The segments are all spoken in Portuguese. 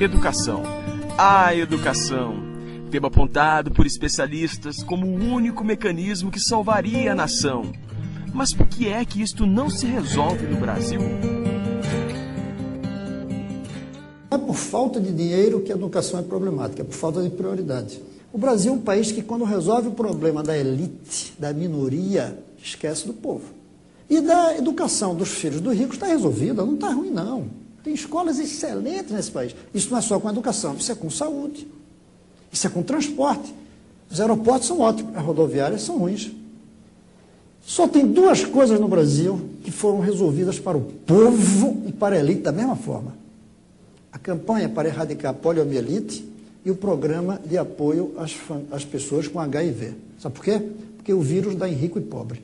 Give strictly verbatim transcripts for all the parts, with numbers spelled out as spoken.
Educação. A educação. Tema apontado por especialistas como o único mecanismo que salvaria a nação. Mas por que é que isto não se resolve no Brasil? Não é por falta de dinheiro que a educação é problemática, é por falta de prioridade. O Brasil é um país que, quando resolve o problema da elite, da minoria, esquece do povo. E da educação dos filhos dos ricos está resolvida, não está ruim não. Tem escolas excelentes nesse país. Isso não é só com a educação, isso é com saúde, isso é com transporte. Os aeroportos são ótimos, as rodoviárias são ruins. Só tem duas coisas no Brasil que foram resolvidas para o povo e para a elite da mesma forma. A campanha para erradicar a poliomielite e o programa de apoio às, às pessoas com agá i vê. Sabe por quê? Porque o vírus dá em rico e pobre.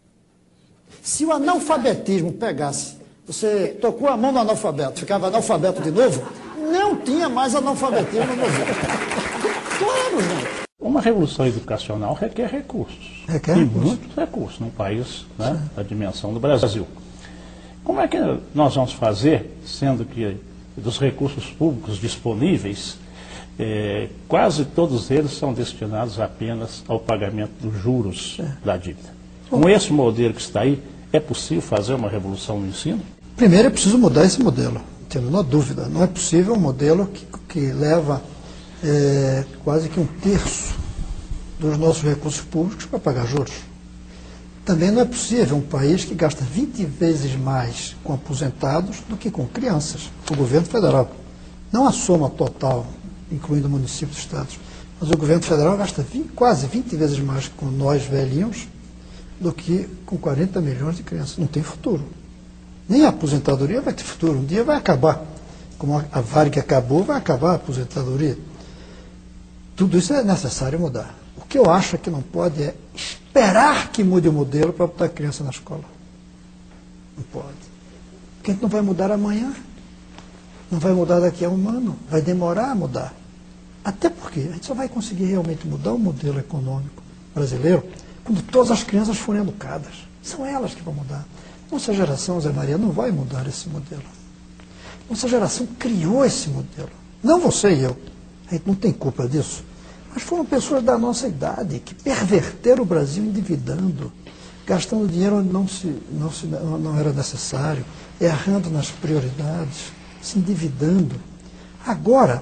Se o analfabetismo pegasse, você tocou a mão no analfabeto, ficava analfabeto de novo, não tinha mais analfabetismo no Brasil. Claro, gente. Uma revolução educacional requer recursos. Requer e recursos. muitos recursos num país, né, da dimensão do Brasil. Como é que nós vamos fazer, sendo que dos recursos públicos disponíveis, eh, quase todos eles são destinados apenas ao pagamento dos juros é. da dívida? Com esse modelo que está aí, é possível fazer uma revolução no ensino? Primeiro é preciso mudar esse modelo, não tem a menor dúvida. Não é possível um modelo que, que leva é, quase que um terço dos nossos recursos públicos para pagar juros. Também não é possível um país que gasta vinte vezes mais com aposentados do que com crianças, o governo federal. Não a soma total, incluindo municípios e estados, mas o governo federal gasta vinte, quase vinte vezes mais com nós velhinhos do que com quarenta milhões de crianças. Não tem futuro. Nem a aposentadoria vai ter futuro. Um dia vai acabar. Como a Varig acabou, vai acabar a aposentadoria. Tudo isso é necessário mudar. O que eu acho é que não pode é esperar que mude o modelo para botar a criança na escola. Não pode. Porque a gente não vai mudar amanhã. Não vai mudar daqui a um ano. Vai demorar a mudar. Até porque a gente só vai conseguir realmente mudar o modelo econômico brasileiro quando todas as crianças forem educadas. São elas que vão mudar. Nossa geração, Zé Maria, não vai mudar esse modelo. Nossa geração criou esse modelo. Não você e eu. A gente não tem culpa disso. Mas foram pessoas da nossa idade que perverteram o Brasil endividando, gastando dinheiro onde não, se, não, se, não era necessário, errando nas prioridades, se endividando. Agora,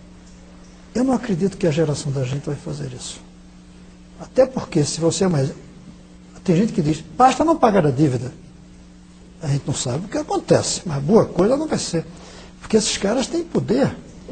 eu não acredito que a geração da gente vai fazer isso. Até porque, se você é mais... Tem gente que diz, basta não pagar a dívida. A gente não sabe o que acontece, mas boa coisa não vai ser. Porque esses caras têm poder.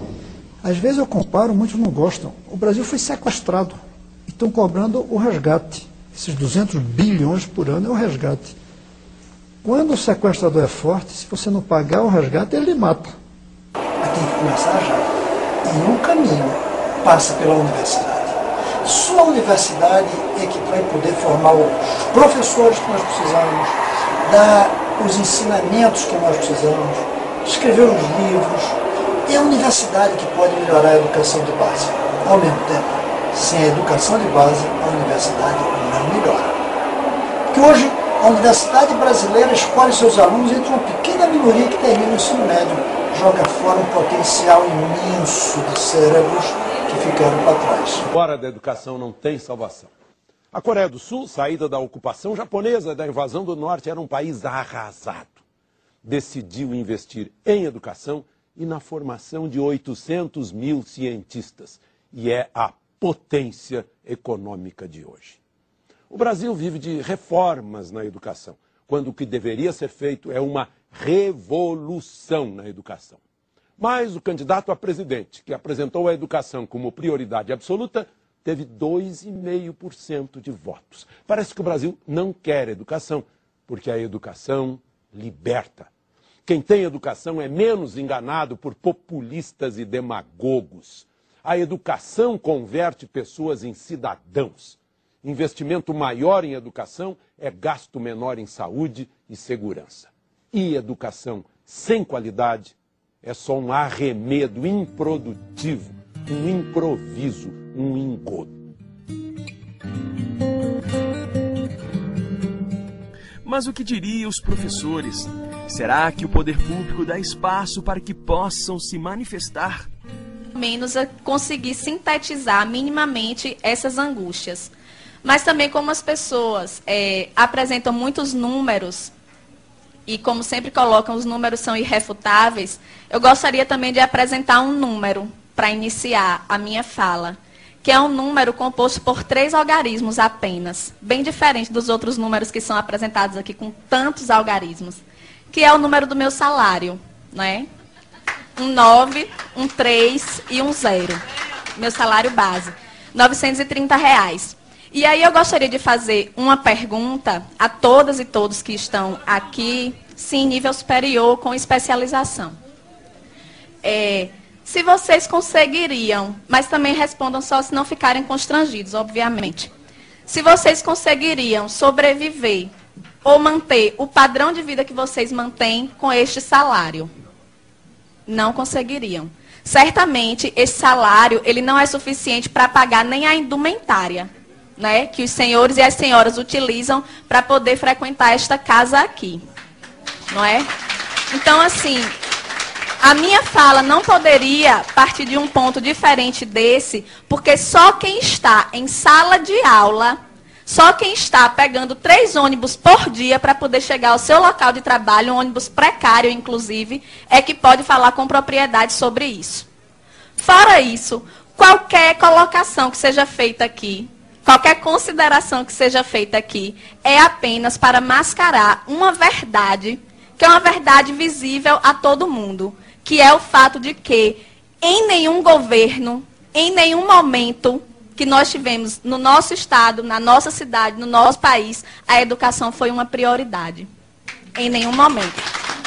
Às vezes eu comparo, muitos não gostam. O Brasil foi sequestrado e estão cobrando o resgate. Esses duzentos bilhões por ano é o resgate. Quando o sequestrador é forte, se você não pagar o resgate, ele lhe mata. Mas tem que começar já. E um caminho passa pela universidade. Só a universidade é que vai poder formar os professores que nós precisamos, dar os ensinamentos que nós precisamos, escrever os livros. É a universidade que pode melhorar a educação de base. Ao mesmo tempo, sem a educação de base, a universidade não melhora. Porque hoje, a universidade brasileira escolhe seus alunos entre uma pequena minoria que termina o ensino médio, joga fora um potencial imenso de cérebros que ficaram para trás. Fora da educação não tem salvação. A Coreia do Sul, saída da ocupação japonesa da invasão do norte, era um país arrasado. Decidiu investir em educação e na formação de oitocentos mil cientistas. E é a potência econômica de hoje. O Brasil vive de reformas na educação, quando o que deveria ser feito é uma revolução na educação. Mas o candidato a presidente, que apresentou a educação como prioridade absoluta, teve dois vírgula cinco por cento de votos. Parece que o Brasil não quer educação, porque a educação liberta. Quem tem educação é menos enganado por populistas e demagogos. A educação converte pessoas em cidadãos. Investimento maior em educação é gasto menor em saúde e segurança. E educação sem qualidade é só um arremedo improdutivo, um improviso, um engodo. Mas o que diriam os professores? Será que o poder público dá espaço para que possam se manifestar? Menos a conseguir sintetizar minimamente essas angústias. Mas também como as pessoas é, apresentam muitos números, e como sempre colocam, os números são irrefutáveis, eu gostaria também de apresentar um número para iniciar a minha fala, que é um número composto por três algarismos apenas, bem diferente dos outros números que são apresentados aqui com tantos algarismos, que é o número do meu salário, né? Um nove, um três e um zero. Meu salário base, novecentos e trinta reais. E aí eu gostaria de fazer uma pergunta a todas e todos que estão aqui, sim, nível superior, com especialização. É, se vocês conseguiriam, mas também respondam só se não ficarem constrangidos, obviamente. Se vocês conseguiriam sobreviver ou manter o padrão de vida que vocês mantêm com este salário? Não conseguiriam. Certamente, esse salário ele não é suficiente para pagar nem a indumentária, né, que os senhores e as senhoras utilizam para poder frequentar esta casa aqui, não é? Então, assim, a minha fala não poderia partir de um ponto diferente desse, porque só quem está em sala de aula, só quem está pegando três ônibus por dia para poder chegar ao seu local de trabalho, um ônibus precário, inclusive, é que pode falar com propriedade sobre isso. Fora isso, qualquer colocação que seja feita aqui, qualquer consideração que seja feita aqui é apenas para mascarar uma verdade, que é uma verdade visível a todo mundo, que é o fato de que em nenhum governo, em nenhum momento que nós tivemos no nosso estado, na nossa cidade, no nosso país, a educação foi uma prioridade. Em nenhum momento.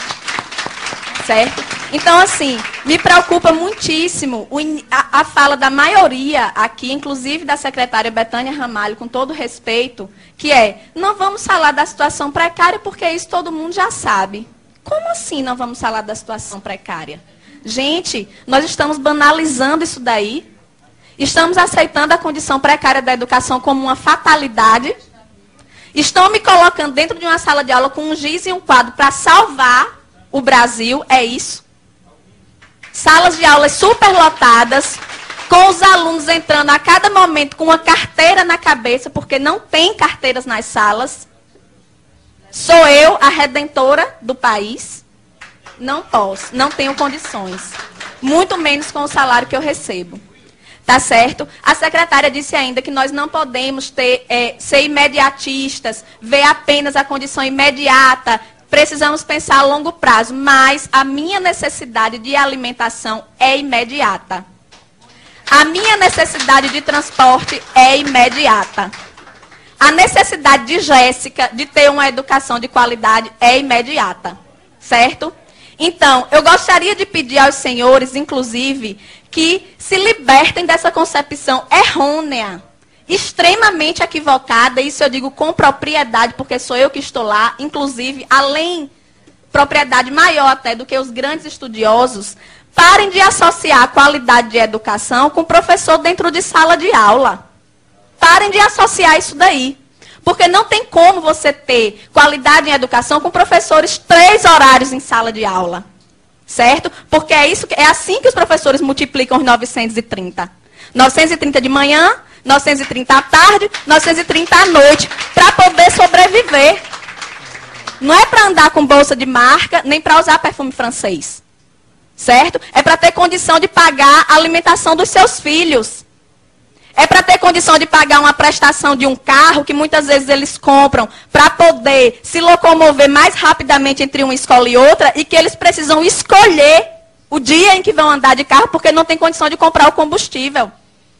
Certo? Então, assim, me preocupa muitíssimo a, a fala da maioria aqui, inclusive da secretária Betânia Ramalho, com todo respeito, que é, não vamos falar da situação precária porque isso todo mundo já sabe. Como assim não vamos falar da situação precária? Gente, nós estamos banalizando isso daí. Estamos aceitando a condição precária da educação como uma fatalidade. Estão me colocando dentro de uma sala de aula com um giz e um quadro para salvar o Brasil, é isso? Salas de aulas superlotadas, com os alunos entrando a cada momento com uma carteira na cabeça, porque não tem carteiras nas salas. Sou eu a redentora do país? Não posso, não tenho condições. Muito menos com o salário que eu recebo. Tá certo? A secretária disse ainda que nós não podemos ter, é, ser imediatistas, ver apenas a condição imediata. Precisamos pensar a longo prazo, mas a minha necessidade de alimentação é imediata. A minha necessidade de transporte é imediata. A necessidade de Jéssica de ter uma educação de qualidade é imediata. Certo? Então, eu gostaria de pedir aos senhores, inclusive, que se libertem dessa concepção errônea, extremamente equivocada, isso eu digo com propriedade, porque sou eu que estou lá, inclusive, além, propriedade maior até do que os grandes estudiosos, parem de associar a qualidade de educação com professor dentro de sala de aula. Parem de associar isso daí. Porque não tem como você ter qualidade em educação com professores três horários em sala de aula. Certo? Porque é, isso, é assim que os professores multiplicam os novecentos e trinta. novecentos e trinta de manhã, novecentos e trinta à tarde, novecentos e trinta à noite, para poder sobreviver. Não é para andar com bolsa de marca, nem para usar perfume francês. Certo? É para ter condição de pagar a alimentação dos seus filhos. É para ter condição de pagar uma prestação de um carro, que muitas vezes eles compram, para poder se locomover mais rapidamente entre uma escola e outra, e que eles precisam escolher o dia em que vão andar de carro, porque não tem condição de comprar o combustível.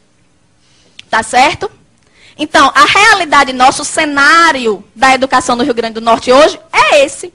Tá certo? Então, a realidade nossa, o cenário da educação no Rio Grande do Norte hoje é esse.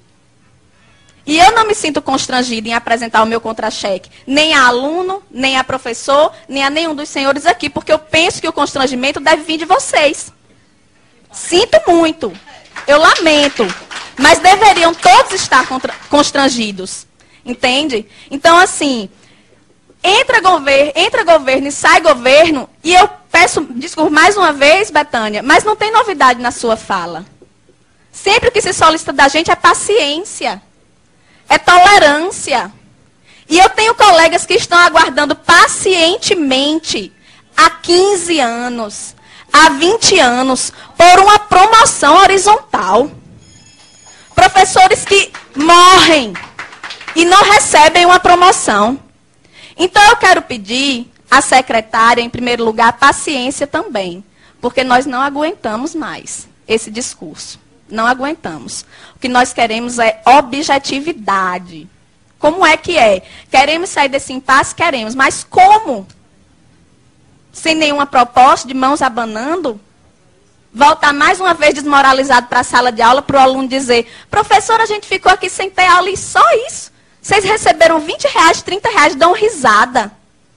E eu não me sinto constrangida em apresentar o meu contra-cheque, nem a aluno, nem a professor, nem a nenhum dos senhores aqui, porque eu penso que o constrangimento deve vir de vocês. Sinto muito, eu lamento, mas deveriam todos estar constrangidos, entende? Então, assim, entra governo, entra governo e sai governo, e eu peço desculpa mais uma vez, Betânia, mas não tem novidade na sua fala. Sempre o que se solicita da gente é paciência. é tolerância. E eu tenho colegas que estão aguardando pacientemente há quinze anos, há vinte anos, por uma promoção horizontal. Professores que morrem e não recebem uma promoção. Então eu quero pedir à secretária, em primeiro lugar, paciência também, porque nós não aguentamos mais esse discurso. Não aguentamos. O que nós queremos é objetividade. Como é que é? Queremos sair desse impasse? Queremos. Mas como? Sem nenhuma proposta, de mãos abanando? Voltar mais uma vez desmoralizado para a sala de aula, para o aluno dizer, professor, a gente ficou aqui sem ter aula e só isso. Vocês receberam vinte reais, trinta reais, dão risada.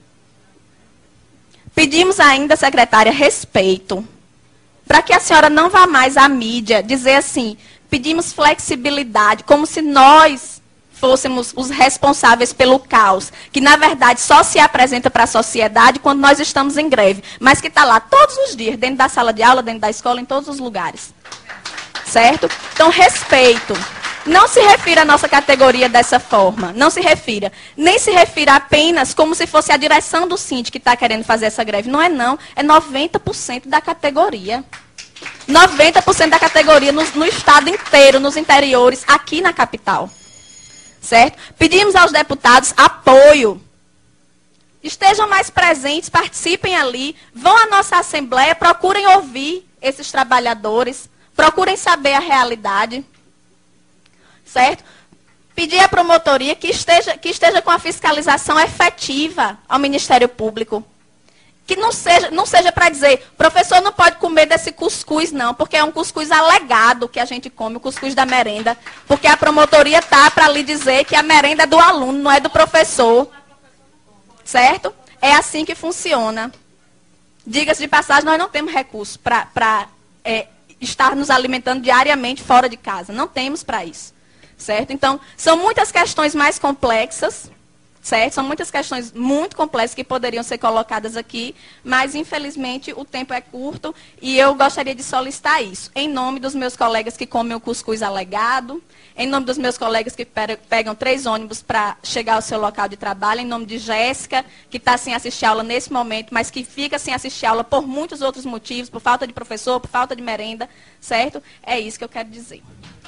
Pedimos ainda, secretária, respeito. Para que a senhora não vá mais à mídia dizer assim, pedimos flexibilidade, como se nós fôssemos os responsáveis pelo caos, que na verdade só se apresenta para a sociedade quando nós estamos em greve, mas que está lá todos os dias, dentro da sala de aula, dentro da escola, em todos os lugares. Certo? Então, respeito. Não se refira à nossa categoria dessa forma, não se refira. Nem se refira apenas como se fosse a direção do Síndico que está querendo fazer essa greve. Não é não, é noventa por cento da categoria. noventa por cento da categoria no, no estado inteiro, nos interiores, aqui na capital. Certo? Pedimos aos deputados apoio. Estejam mais presentes, participem ali, vão à nossa assembleia, procurem ouvir esses trabalhadores, procurem saber a realidade. Certo? Pedir à promotoria que esteja, que esteja com a fiscalização efetiva ao Ministério Público. Que não seja, não seja para dizer, professor não pode comer desse cuscuz não, porque é um cuscuz alegado que a gente come, o cuscuz da merenda, porque a promotoria está para lhe dizer que a merenda é do aluno, não é do professor. Certo? É assim que funciona. Diga-se de passagem, nós não temos recursos para é, estar nos alimentando diariamente fora de casa. Não temos para isso. Certo? Então, são muitas questões mais complexas. Certo? São muitas questões muito complexas que poderiam ser colocadas aqui, mas, infelizmente, o tempo é curto e eu gostaria de solicitar isso. Em nome dos meus colegas que comem o cuscuz alegado, em nome dos meus colegas que pegam três ônibus para chegar ao seu local de trabalho, em nome de Jéssica, que está sem assistir aula nesse momento, mas que fica sem assistir aula por muitos outros motivos, por falta de professor, por falta de merenda, certo? É isso que eu quero dizer.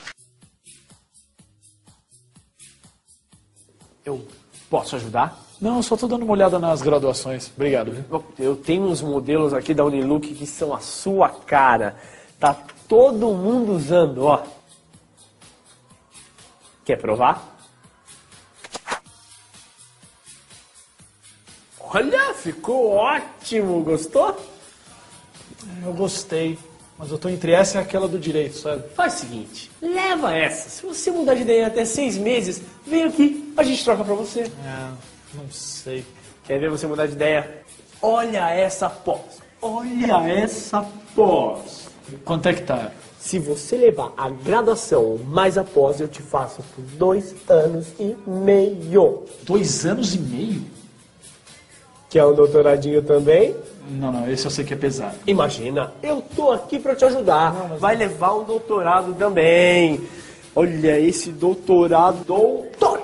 Eu posso ajudar? Não, só estou dando uma olhada nas graduações. Obrigado, viu? Eu tenho uns modelos aqui da Unilook que são a sua cara. Tá todo mundo usando, ó. Quer provar? Olha, ficou ótimo. Gostou? Eu gostei, mas eu estou entre essa e aquela do direito, sabe? Faz o seguinte, leva essa. Se você mudar de ideia até seis meses, vem aqui, a gente troca pra você. É, não sei. Quer ver você mudar de ideia? Olha essa pós. Olha essa pós. Quanto é que tá? Se você levar a graduação mais a pós, eu te faço por dois anos e meio. Dois anos e meio? Quer um doutoradinho também? Não, não, esse eu sei que é pesado. Imagina, eu tô aqui pra te ajudar. Não, vai levar um doutorado também. Olha esse doutorado. Doutor.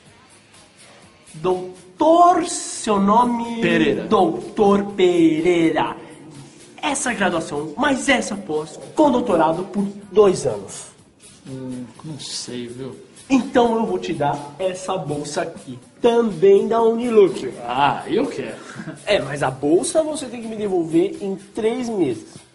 Doutor, seu nome... Pereira. Doutor Pereira. Essa graduação, mais essa pós, com doutorado por dois anos. Hum, não sei, viu? Então eu vou te dar essa bolsa aqui, também da Unilook. Ah, eu quero. É, mas a bolsa você tem que me devolver em três meses.